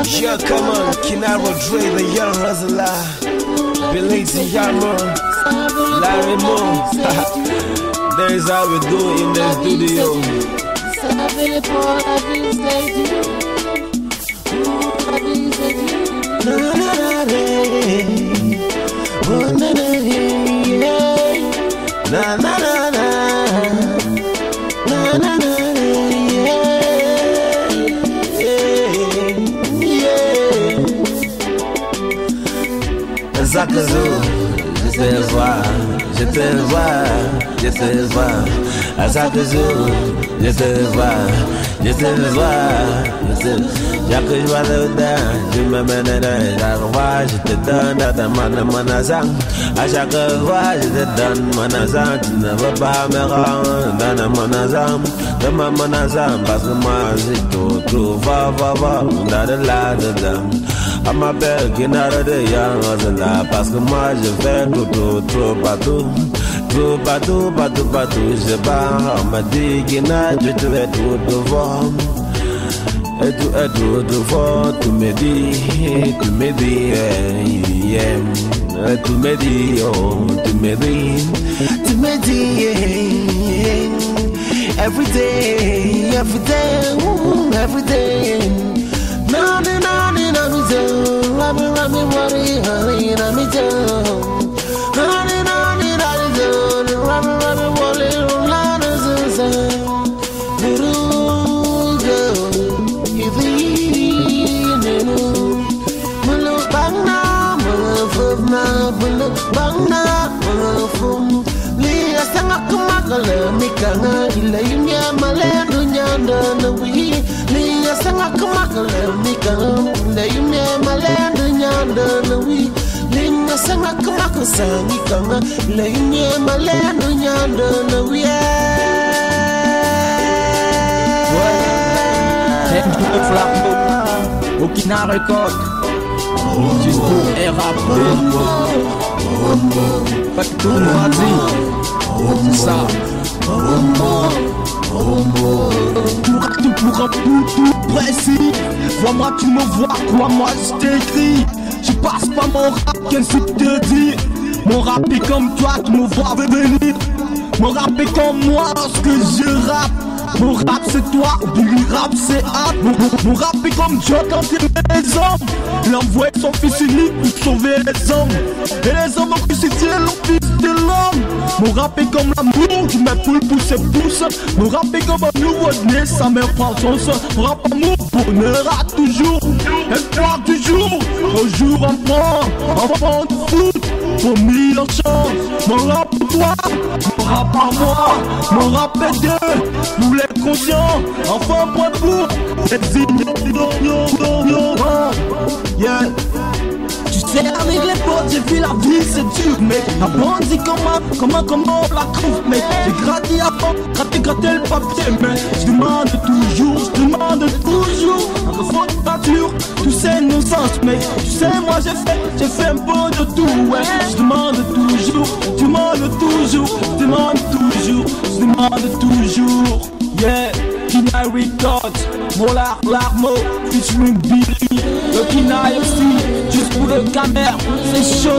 Yeah, come on, Kinaro Dre, the young hustler, Belazy Yama, Larry Moon. That is how we do it in the studio. Na na na na, na na na na, yeah. Zakazo, je te vois, je te vois, je te vois. Zakazo, je te vois, je te vois, Jacques, je vois le dedans, je me mène dans la voie, je te donne à ta manazang. À chaque fois, je te donne manazang, tu ne veux pas me rendre dans la manazang, de ma manazang, parce que moi, j'ai tout, va, dans de là dedans. À ma belle qui n'a de rien, parce que moi, je fais tout, partout. Tout, je sais pas, on m'a dit qu'il n'a, je te vais tout devant. Et tout devant, tu me dis, yeah. Tu me dis, yeah. Every day. No, Okina Record, juste pour R.A.P. Pas que tout le monde dit, c'est ça. Pour un tout précis. Vois-moi, tu me vois, quoi, moi je t'écris. Je passe pas mon rap, qu'est-ce que te dis. Mon rap est comme toi, tu me vois venir. Mon rap est comme moi lorsque je rappe. Mon rap c'est toi, Billy rap c'est hâte. Mon rap est comme Dieu quand il met les hommes. Il a envoyé son fils unique pour sauver les hommes. Et les hommes ont crucifié le fils de l'homme. Mon rap est comme l'amour qui met poule pour ses pouces. Mon rap est comme un nouveau-né, sa mère prend son sang. Mon rap amour, bonheur à toujours. Espoir du jour, au jour enfant de foot. Pour mille en chant, mon rap pour toi, mon rap par moi, mon rap est deux, nous les conscients, enfant point pour, les yeah. Tu sais avec les potes, j'ai vu la vie c'est dur, mec. La bandit comment on la trouve, mec. J'ai gratté avant, gratté le papier, mec. Je demande toujours, entre faute de peinture, tous ces non-sens, mec. Tu sais moi j'ai fait un peu de tout, ouais. Je demande toujours, yeah. Kina Records, Molar Larmo, featuring Billy, le Kina aussi, juste pour le caméra, c'est chaud.